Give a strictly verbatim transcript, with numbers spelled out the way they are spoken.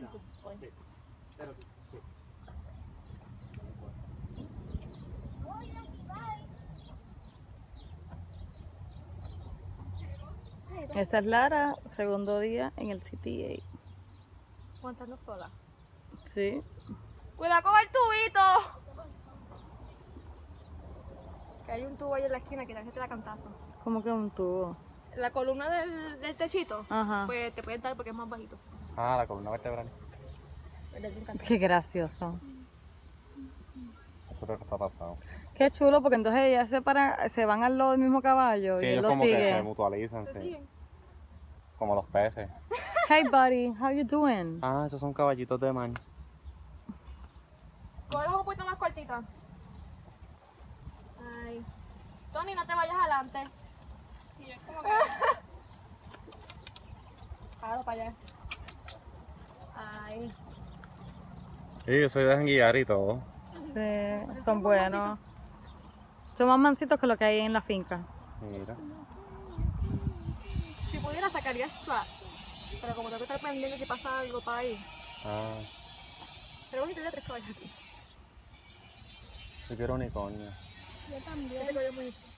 Esa es Lara, segundo día en el C T A. Aguantando sola. Sí. ¡Cuidado con el tubito! Que hay un tubo ahí en la esquina que te da cantazo. ¿Cómo que un tubo? La columna del, del techito, Ajá. pues te pueden dar porque es más bajito. Ah, la columna vertebral. Qué gracioso. Eso creo que está pasado. Qué chulo, porque entonces ellas se, paran, se van al lado del mismo caballo Sí, y él ellos lo como que se sigue. mutualizan, ¿Te sí. siguen? Como los peces. Hey buddy, how you doing? Ah, esos son caballitos de mar. Cógela un poquito más cortita. Ay. Tony, no te vayas adelante. Sí, es como que... Claro, para allá. Ay. Sí, yo soy de janguillar y todo. Sí, son buenos. Son más mansitos que lo que hay en la finca. Mira. Si pudiera sacaría swap. Pero como tengo que estar pendiente si pasa algo para ahí. Ah, Pero bonito de tres caballos aquí. yo quiero unicornio. Yo también.